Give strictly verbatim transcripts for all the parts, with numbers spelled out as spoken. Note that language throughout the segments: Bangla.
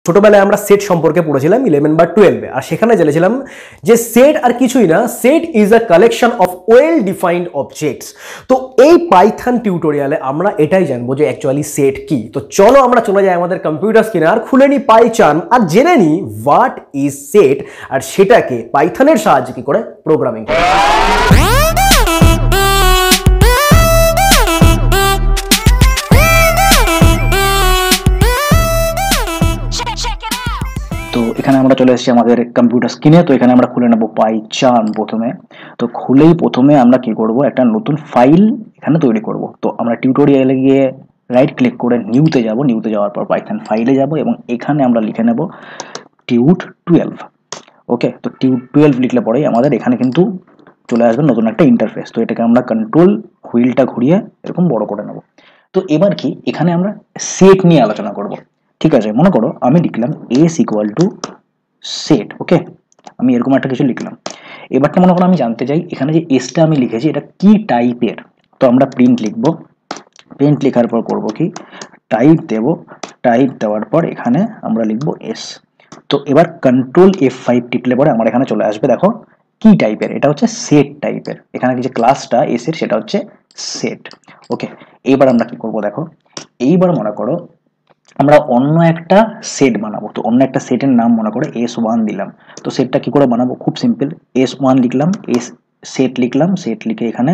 ছোটবেলায় আমরা সেট সম্পর্কে পড়েছিলাম ইলেভেন বা টুয়েলভে, আর সেখানে জেনেছিলাম যে সেট আর কিছুই না, set is a collection of well defined objects. তো এই পাইথন টিউটোরিয়ালে আমরা এটাই জানবো যে অ্যাকচুয়ালি সেট কি। তো চলো আমরা চলে যাই আমাদের কম্পিউটার স্ক্রিনে আর খুলে নিই পাইচান আর জেনে নিই হোয়াট ইজ সেট আর সেটাকে পাইথনের সাহায্যে কি করে প্রোগ্রামিং করে। তো এখানে আমরা চলে এসেছি আমাদের কম্পিউটার স্ক্রিনে। তো এখানে আমরা খুলে নেব পাইচান প্রথমে। তো খুলেই প্রথমে আমরা কি করব, একটা নতুন ফাইল এখানে তৈরি করব। তো আমরা টিউটোরিয়ালে গিয়ে রাইট ক্লিক করে নিউতে যাব, নিউতে যাওয়ার পর পাইথন ফাইলে যাব এবং এখানে আমরা লিখে নেব টিউট টুয়েলভ। ওকে, তো টিউট টুয়েলভ লিখলে পরেই আমাদের এখানে কিন্তু চলে আসবে নতুন একটা ইন্টারফেস। তো এটাকে আমরা কন্ট্রোল হুইলটা ঘুরিয়ে এরকম বড় করে নেব। তো এবার কি এখানে আমরা সেট নিয়ে আলোচনা করব। ঠিক আছে, মনে করো আমি লিখলাম S equal to set. Okay, আমি এরকম একটা কিছু লিখলাম। এবারটা মনে করো আমি জানতে চাই এখানে যে এসটা আমি লিখেছি এটা কি টাইপের। তো আমরা প্রিন্ট লিখব, প্রিন্ট লেখার পর করব কি টাইপ দেব, টাইপ দেওয়ার পর এখানে আমরা লিখব এস। তো এবার কন্ট্রোল এফ ফাইভ টিপলে পরে আমার এখানে চলে আসবে দেখো কি টাইপের, এটা হচ্ছে সেট টাইপের। এখানে যে ক্লাসটা এস এর সেটা হচ্ছে সেট। ওকে, এইবার আমরা কি করব দেখো, এইবার মনে করো আমরা অন্য একটা সেট বানাবো। তো অন্য একটা সেটের নাম মনে করে এস ওয়ান দিলাম। তো সেটটা কি করে বানাবো, খুব সিম্পল, এস ওয়ান লিখলাম, এস সেট লিখলাম, সেট লিখে এখানে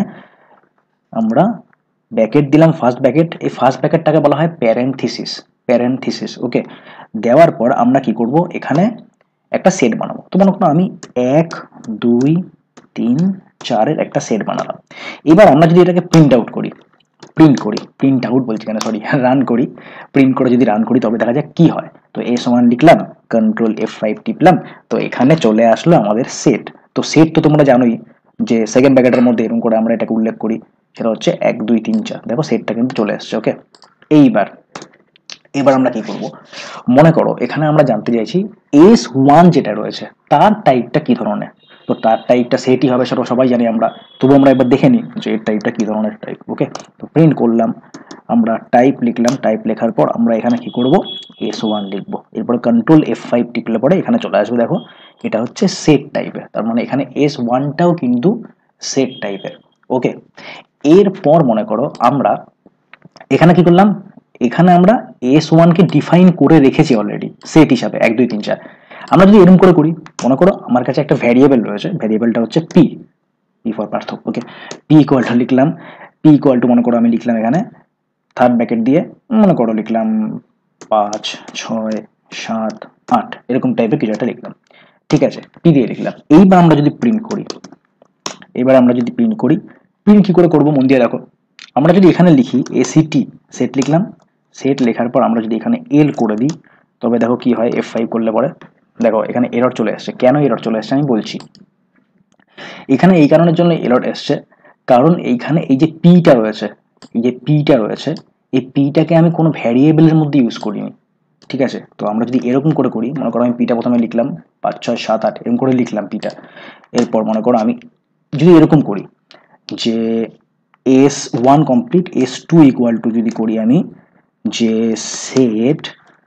আমরা ব্র্যাকেট দিলাম, ফার্স্ট ব্র্যাকেট। এই ফার্স্ট ব্র্যাকেটটাকে বলা হয় প্যারেনথিসিস, প্যারেনথিসিস। ওকে, দেওয়ার পর আমরা কি করব এখানে একটা সেট বানাবো। তো মনে করো আমি এক দুই তিন চারের একটা সেট বানালাম। এবার আমরা যদি এটাকে প্রিন্ট আউট করি, প্রিন্ট করি প্রিন্ট আউট বলছি কেন সরি রান করি, প্রিন্ট করে যদি রান করি তবে দেখা যায় কি হয়। তো এস ওয়ান লিখলাম, কন্ট্রোল এফ ফাইভ টিপলাম, তো এখানে চলে আসলো আমাদের সেট। তো সেট তো তোমরা জানোই যে সেকেন্ড ব্র্যাকেটের মধ্যে এরকম করে আমরা এটাকে উল্লেখ করি, সেটা হচ্ছে এক দুই তিন চার। দেখো সেটটা কিন্তু চলে আসছে। ওকে, এইবার এবার আমরা কি করব, মনে করো এখানে আমরা জানতে চাইছি এস ওয়ান যেটা রয়েছে তার টাইপটা কি ধরনের। তো তার টাইপটা সেটই হবে, সেটা সবাই জানি আমরা, তবু আমরা এবার দেখে নিই যে এর টাইপটা কি ধরনের টাইপ। ওকে, তো প্রিন্ট করলাম, আমরা টাইপ লিখলাম, টাইপ লেখার পর আমরা এখানে কি করব এস ওয়ান লিখবো। এরপরে কন্ট্রোল এফ ফাইভ টিপলে পরে এখানে চলে আসবে দেখো এটা হচ্ছে সেট টাইপের, তার মানে এখানে এস ওয়ানটাও কিন্তু সেট টাইপের। ওকে, এরপর মনে করো আমরা এখানে কি করলাম, এখানে আমরা এস ওয়ানকে ডিফাইন করে রেখেছি অলরেডি সেট হিসাবে এক দুই তিন চার। আমরা যদি এরকম করে করি, মনে করো আমার কাছে একটা ভ্যারিয়েবল রয়েছে, ভ্যারিয়েবলটা হচ্ছে পি, পি ফর পার্থক্য। ওকে, পি ইকুয়াল টু লিখলাম, পি ইকুয়াল টু মনে করো আমি লিখলাম এখানে থার্ড ব্র্যাকেট দিয়ে মনে করো লিখলাম পাঁচ ছয় সাত আট, এরকম টাইপের কিছু একটা লিখলাম। ঠিক আছে, পি দিয়ে লিখলাম। এইবার আমরা যদি প্রিন্ট করি, এবার আমরা যদি প্রিন্ট করি, প্রিন্ট কি করে করবো মন দিয়ে দেখো, আমরা যদি এখানে লিখি এসিটি সেট লিখলাম, সেট লেখার পর আমরা যদি এখানে এল করে দিই তবে দেখো কি হয়, এফ ফাইভ করলে পরে দেখো এখানে এরর চলে আসছে। কেন এরর চলে আসছে আমি বলছি, এখানে এই কারণের জন্য এরর এসছে, কারণ এইখানে এই যে পিটা রয়েছে, এই যে পিটা রয়েছে, এই পিটাকে আমি কোনো ভ্যারিয়েবলের মধ্যে ইউজ করিনি। ঠিক আছে, তো আমরা যদি এরকম করে করি, মনে করো আমি পিটা প্রথমে লিখলাম পাঁচ ছয় সাত আট এরকম করে লিখলাম পিটা। এরপর মনে করো আমি যদি এরকম করি যে S one complete S two equal to যদি করি আমি যে set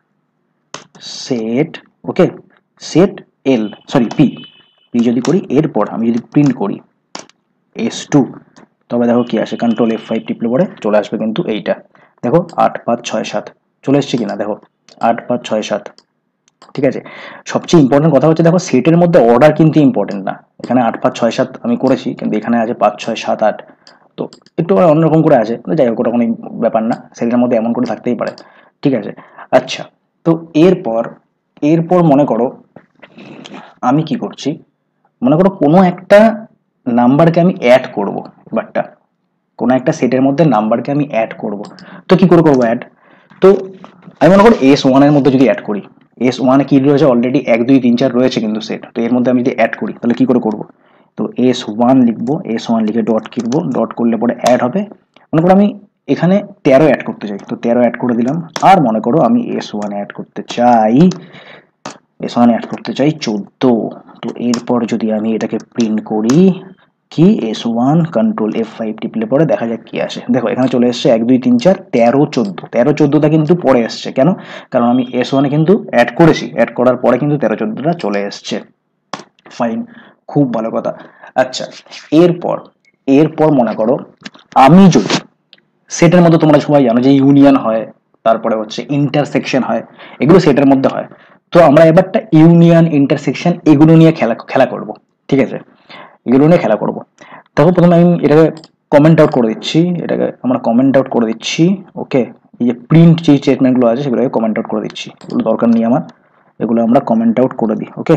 set okay set L sorry P, P যদি করি, এরপর আমি যদি প্রিন্ট করি এস টু তবে দেখো কি আসে, কন্ট্রোল এফ ফাইভ টিপলে পরে চলে আসবে কিন্তু এইটা দেখো আট পাঁচ ছয় সাত চলে এসছে কিনা, দেখো আট পাঁচ ছয় সাত। ঠিক আছে, সবচেয়ে ইম্পর্টেন্ট কথা হচ্ছে দেখো সেটের মধ্যে অর্ডার কিন্তু ইম্পর্টেন্ট না। এখানে আট পাঁচ ছয় সাত আমি করেছি, কিন্তু এখানে আছে পাঁচ ছয় সাত আট, তো একটু অন্যরকম করে আছে। যাই হোক ওটা কোনো ব্যাপার না, সেটের মধ্যে এমন করে থাকতেই পারে। ঠিক আছে, আচ্ছা, তো এরপর এরপর মনে করো আমি কি করছি, মনে করো কোনো একটা নাম্বারকে আমি অ্যাড করব, এবারটা কোনো একটা সেটের মধ্যে নাম্বারকে আমি অ্যাড করব। তো কি করে করবো অ্যাড, তো আমি মনে করো এস ওয়ানের মধ্যে যদি অ্যাড করি, এস ওয়ানে কি রয়েছে অলরেডি এক দুই তিন চার রয়েছে কিন্তু সেট, তো এর মধ্যে আমি যদি অ্যাড করি তাহলে কি করে করব, তো এস ওয়ান লিখবো, এস ওয়ান লিখে ডট কিনবো, ডট করলে পরে অ্যাড হবে। মনে করো আমি এখানে তেরো অ্যাড করতে চাই, তো তেরো অ্যাড করে দিলাম। আর মনে করো আমি এস ওয়ান অ্যাড করতে চাই, এস ওয়ান অ্যাড করতে চাই চোদ্দ। তো এরপর যদি আমি এটাকে প্রিন্ট করি কি S one control F five টিপলে পরে দেখা যাক কি আসে। দেখো এখানে চলে এসছে এক দুই তিন চার তেরো চোদ্দ, তেরো চোদ্দটা কিন্তু পরে এসছে, কেন? কারণ আমি এস ওয়ানে কিন্তু অ্যাড করেছি, অ্যাড করার পরে কিন্তু তেরো চোদ্দটা চলে এসছে। ফাইন, খুব ভালো কথা। আচ্ছা, এরপর এরপর মনে করো আমি যদি সেটের মধ্যে, তোমরা সবাই জানো যে ইউনিয়ন হয়, তারপরে হচ্ছে ইন্টারসেকশন হয়, এগুলো সেটের মধ্যে হয়। তো আমরা এবারটা ইউনিয়ন ইন্টারসেকশন এগুলো নিয়ে খেলা খেলা করব, ঠিক আছে? এগুলো নিয়ে খেলা করব। দেখো প্রথমে আমি এটাকে কমেন্ট আউট করে দিচ্ছি, এটাকে আমরা কমেন্ট আউট করে দিচ্ছি। ওকে, এই যে প্রিন্ট যে স্টেটমেন্টগুলো আছে সেগুলোকে কমেন্ট আউট করে দিচ্ছি, এগুলো দরকার নেই আমার, এগুলো আমরা কমেন্ট আউট করে দিই। ওকে,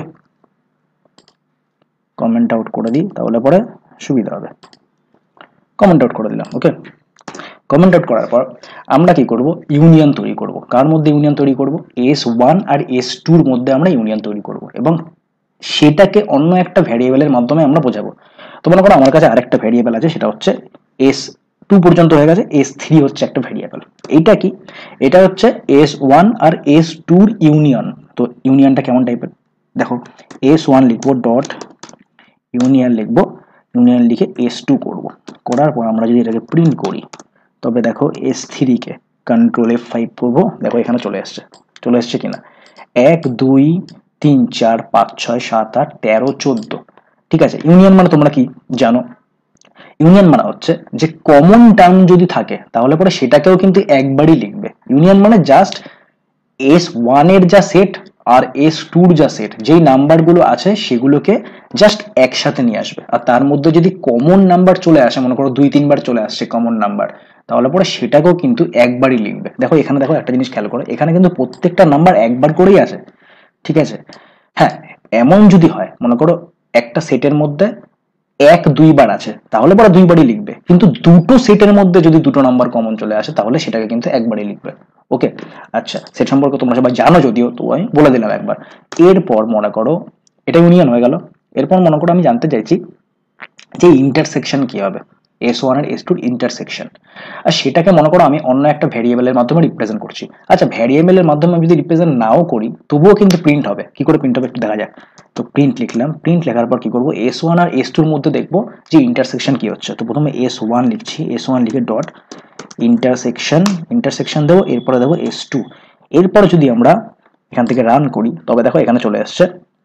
কমেন্ট আউট করে দিই, তাহলে পরে সুবিধা হবে। কমেন্ট আউট করে দিলাম। ওকে, কমেন্ট আউট করার পর আমরা কি করব, ইউনিয়ন তৈরি করব। কার মধ্যে ইউনিয়ন তৈরি করব? এস ওয়ান আর এস টুর মধ্যে আমরা ইউনিয়ন তৈরি করব এবং সেটাকে অন্য একটা ভ্যারিয়েবলের মাধ্যমে আমরা বোঝাবো। তো মনে করো আমার কাছে আরেকটা ভ্যারিয়েবল আছে, সেটা হচ্ছে এস টু পর্যন্ত হয়ে গেছে, এস থ্রি হচ্ছে একটা ভ্যারিয়েবল। এইটা কি? এটা হচ্ছে এস ওয়ান আর এস টুর ইউনিয়ন। তো ইউনিয়নটা কেমন টাইপের দেখো, এস ওয়ান লিখবো ডট ইউনিয়ন লিখবো, ইউনিয়ন লিখে এস টু করবো, করার পর আমরা যদি এটাকে প্রিন্ট করি, তবে দেখো এস থ্রি কে কন্ট্রোল এফ ফাইভ করবো, দেখো এখানে চলে আসছে, চলে আসছে কিনা, এক দুই তিন চার পাঁচ ছয় সাত আট তেরো চোদ্দ। ঠিক আছে, ইউনিয়ন মানে তোমরা কি জানো? ইউনিয়ন মানে হচ্ছে যে কমন টার্ম যদি থাকে তাহলে পরে সেটাকেও কিন্তু একবারই লিখবে। ইউনিয়ন মানে জাস্ট এস ওয়ান এর যা সেট আর এস টুর যা সেট, যেই নাম্বারগুলো আছে সেগুলোকে জাস্ট একসাথে নিয়ে আসবে। আর তার মধ্যে যদি কমন নাম্বার চলে আসে, মনে করো দুই তিনবার চলে আসছে কমন নাম্বার, তাহলে পরে সেটাকেও কিন্তু একবারই লিখবে। দেখো এখানে দেখো একটা জিনিস খেয়াল করো, এখানে কিন্তু প্রত্যেকটা নাম্বার একবার করেই আসে, ঠিক আছে? হ্যাঁ, এমন যদি হয় মনে করো একটা সেটের মধ্যে এক দুইবার আছে, তাহলে পরে দুইবারই লিখবে। কিন্তু দুটো সেটের মধ্যে যদি দুটো নাম্বার কমন চলে আসে তাহলে সেটাকে কিন্তু একবারই লিখবে। ওকে, আচ্ছা, সেট সম্পর্কে তোমরা সবাই জানো যদিও, তো আমি বলে দিলাম একবার। এরপর মনে করো এটা ইউনিয়ন হয়ে গেল। এরপর মনে করো আমি জানতে চাইছি যে ইন্টারসেকশন কি হবে, এস ওয়ান আর এস টুর ইন্টারসেকশন। আর সেটাকে মনে করো আমি অন্য একটা ভ্যারিয়েবলের মাধ্যমে রিপ্রেজেন্ট করছি। আচ্ছা, ভ্যারিয়েবলের মাধ্যমে যদি রিপ্রেজেন্ট নাও করি তবুও কিন্তু প্রিন্ট হবে। কি করে প্রিন্ট হবে একটু দেখা যাক। তো প্রিন্ট লিখলাম, প্রিন্ট লেখার পর কি করবো, এস ওয়ান আর এস টুর মধ্যে দেখবো যে ইন্টারসেকশন কি হচ্ছে। তো প্রথমে এস ওয়ান লিখছি, এস ওয়ান লিখে ডট ইন্টারসেকশন, ইন্টারসেকশন দেবো, এরপরে দেবো এস টু। এরপরে যদি আমরা এখান থেকে রান করি তবে দেখো এখানে চলে আসছে,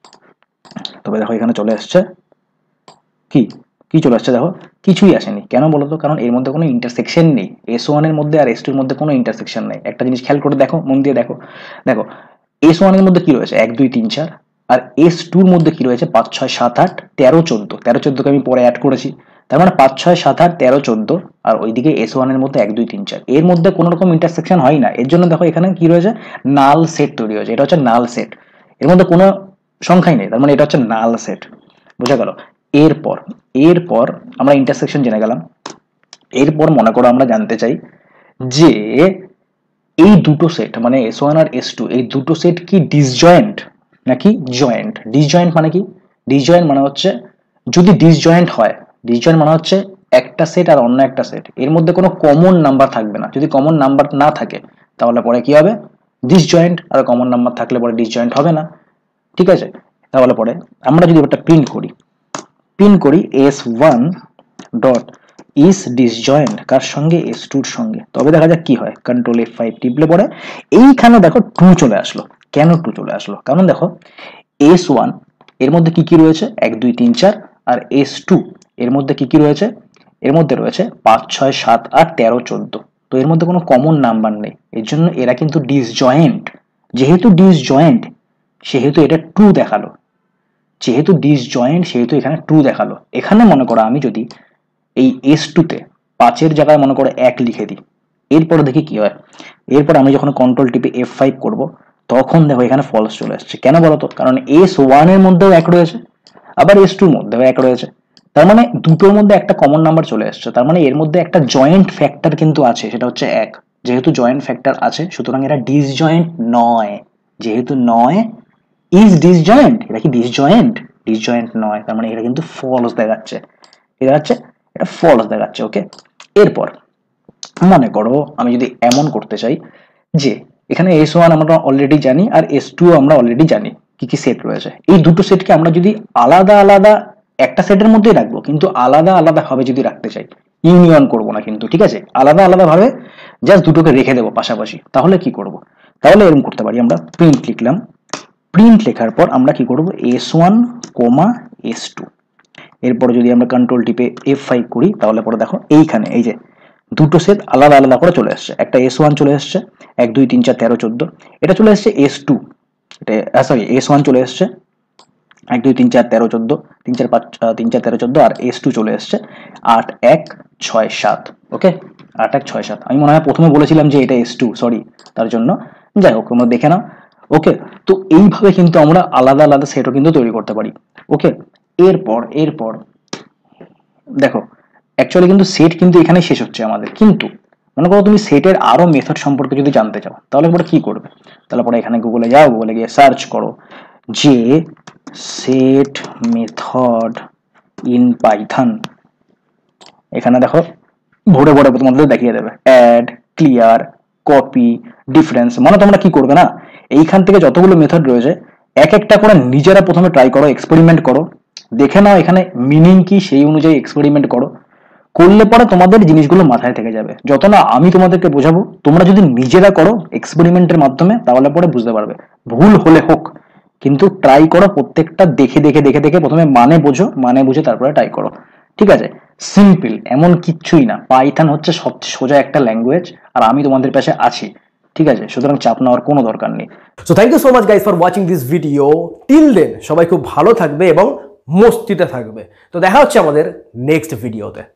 তবে দেখো এখানে চলে আসছে কি কি চলে আসছে, দেখো কিছুই আসেনি। কেন বলো তো? কারণ এর মধ্যে কোনো ইন্টারসেকশন নেই, এস ওয়ান এর মধ্যে আর এস টু এর মধ্যে কোনো ইন্টারসেকশন নেই। একটা জিনিস খেয়াল করে দেখো, মন দিয়ে দেখো, দেখো এস ওয়ান এর মধ্যে কি রয়েছে এক দুই তিন চার, আর এস টুর মধ্যে কি রয়েছে পাঁচ ছয় সাত আট তেরো চোদ্দ। তেরো চোদ্দকে আমি পরে অ্যাড করেছি, তার মানে পাঁচ ছয় সাত আট তেরো চোদ্দ। আর ওইদিকে এস ওয়ান এর মধ্যে এক দুই তিন চার, এর মধ্যে কোনো রকম ইন্টারসেকশন হয় না। এর জন্য দেখো এখানে কি রয়েছে, নাল সেট তৈরি হয়েছে। এটা হচ্ছে নাল সেট, এর মধ্যে কোনো সংখ্যাই নেই, তার মানে এটা হচ্ছে নাল সেট। বুঝা গেল? এরপর এরপর আমরা ইন্টারসেকশন জেনে গেলাম। এরপর মনে করো আমরা জানতে চাই যে এই দুটো সেট মানে এস ওয়ান আর এস টু, এই দুটো সেট কি ডিসজয়েন্ট নাকি জয়েন্ট? ডিসজয়েন্ট মানে কি? ডিসজয়েন্ট মানে হচ্ছে যদি ডিসজয়েন্ট হয়, ডিসজয়েন্ট মানে হচ্ছে একটা সেট আর অন্য একটা সেট এর মধ্যে কোনো কমন নাম্বার থাকবে না। যদি কমন নাম্বার না থাকে তাহলে পরে কি হবে, ডিসজয়েন্ট। আর কমন নাম্বার থাকলে পরে ডিসজয়েন্ট হবে না, ঠিক আছে? তাহলে পরে আমরা যদি একটা প্রিন্ট করি, প্রিন্ট করি S one dot is disjoint কার সঙ্গে, এস টুর সঙ্গে, তবে দেখা যাক কি হয়। কন্ট্রোল এফ ফাইভ টিপলে পরে এইখানে দেখো টু চলে আসলো। কেন টু চলে আসলো? কারণ দেখো এস ওয়ান এর মধ্যে কি কি রয়েছে এক দুই তিন চার, আর এস টু এর মধ্যে কি কি রয়েছে, এর মধ্যে রয়েছে পাঁচ ছয় সাত আট তেরো চোদ্দ। তো এর মধ্যে কোনো কমন নাম্বার নেই, এর জন্য এরা কিন্তু ডিসজয়েন্ট। যেহেতু ডিসজয়েন্ট সেহেতু এটা টু দেখালো, যেহেতু ডিসজয়েন্ট সেহেতু এখানে টু দেখালো। এখানে মনে করো আমি যদি এই এস টুতে পাঁচের জায়গায় মনে করো এক লিখে দিই, এরপরে দেখি কি হয়। এরপর আমি যখন কন্ট্রোল টিপে এফ ফাইভ করবো তখন দেখো এখানে ফলস চলে আসছে। কেন বলতো? কারণ এস ওয়ান এর মধ্যেও এক রয়েছে, আবার এস টুর মধ্যেও এক রয়েছে, তার মানে দুটোর মধ্যে একটা কমন নাম্বার চলে আসছে। তার মানে এর মধ্যে একটা জয়েন্ট ফ্যাক্টর কিন্তু আছে, সেটা হচ্ছে এক। যেহেতু জয়েন্ট ফ্যাক্টর আছে সুতরাং এটা ডিসজয়েন্ট নয়। যেহেতু নয়, ইজ ডিসজয়েন্ট, এটা কি ডিসজয়েন্ট? ডিসজয়েন্ট নয়, তার মানে এটা কিন্তু ফলস দেখাচ্ছে। ঠিক আছে, এটা ফলস দেখাচ্ছে। ওকে, এরপর মনে করো আমি যদি এমন করতে চাই যে এখানে এস ওয়ান আমরা অলরেডি জানি আর এস টু আমরা অলরেডি জানি কি কি সেট রয়েছে, এই দুটো সেটকে আমরা যদি আলাদা আলাদা একটা সেটের মধ্যেই রাখবো, কিন্তু আলাদা আলাদা ভাবে যদি রাখতে চাই, ইউনিয়ন করব না কিন্তু, ঠিক আছে? আলাদা আলাদা ভাবে জাস্ট দুটোকে রেখে দেবো পাশাপাশি। তাহলে কি করব? তাহলে এরকম করতে পারি, আমরা প্রিন্ট লিখলাম, প্রিন্ট লেখার পর আমরা কি করব, S one comma S two, এরপরে যদি আমরা কন্ট্রোল টিপে এফ ফাইভ করি, তাহলে পরে দেখো এইখানে এই যে দুটো সেট আলাদা আলাদা করে চলে আসছে। একটা এস ওয়ান চলে আসছে, এক দুই তিন চার তেরো চোদ্দ, এটা চলে আসছে এস টু, এটা সরি এস ওয়ান চলে আসছে এক দুই তিন চার তেরো চোদ্দ, তিন চার পাঁচ তিন চার তেরো চোদ্দ, আর এস টু চলে আসছে আট এক ছয় সাত। ওকে, আট এক ছয় সাত। আমি মনে হয় প্রথমে বলেছিলাম যে এটা এস টু, সরি, তার জন্য। যাই হোক, তোমরা দেখে নাও। ওকে, তো এইভাবে কিন্তু আমরা আলাদা আলাদা সেটও কিন্তু তৈরি করতে পারি। ওকে, এরপর এরপর দেখো অ্যাকচুয়ালি কিন্তু সেট কিন্তু এখানে শেষ হচ্ছে আমাদের, কিন্তু মনে করো তুমি সেটের আরো মেথড সম্পর্কে যদি জানতে চাও, তাহলে পরে কি করবে? তাহলে পরে এখানে গুগলে যাও, গুগলে গিয়ে সার্চ করো যে সেট মেথড ইন পাইথন। এখানে দেখো ভরে ভরে তোমাদের দেখিয়ে দেবে অ্যাড, ক্লিয়ার, কপি, ডিফারেন্স। মানে তোমরা কি করবে না, এইখান থেকে যতগুলো মেথড রয়েছে এক একটা করে নিজেরা প্রথমে ট্রাই করো, এক্সপেরিমেন্ট করো, দেখে নাও এখানে মিনিং কি, সেই অনুযায়ী এক্সপেরিমেন্ট করো। করলে পরে তোমাদের জিনিসগুলো মাথায় থেকে যাবে। যত না আমি তোমাদেরকে বোঝাবো, তোমরা যদি নিজেরা করো এক্সপেরিমেন্টের মাধ্যমে, তাহলে পরে বুঝতে পারবে। ভুল হলে হোক, কিন্তু ট্রাই করো প্রত্যেকটা, দেখে দেখে দেখে দেখে প্রথমে মানে বোঝো, মানে বুঝে তারপরে ট্রাই করো, ঠিক আছে? সিম্পল, এমন কিচ্ছুই না। পাইথন হচ্ছে সবচেয়ে সোজা একটা ল্যাঙ্গুয়েজ, আর আমি তোমাদের পাশে আছি, ঠিক আছে? সুতরাং চাপ নেওয়ার কোনো দরকার নেই। So thank you so much guys for watching this video. Till then সবাই খুব ভালো থাকবে এবং মস্তিতে থাকবে। তো দেখা হচ্ছে আমাদের নেক্সট ভিডিওতে।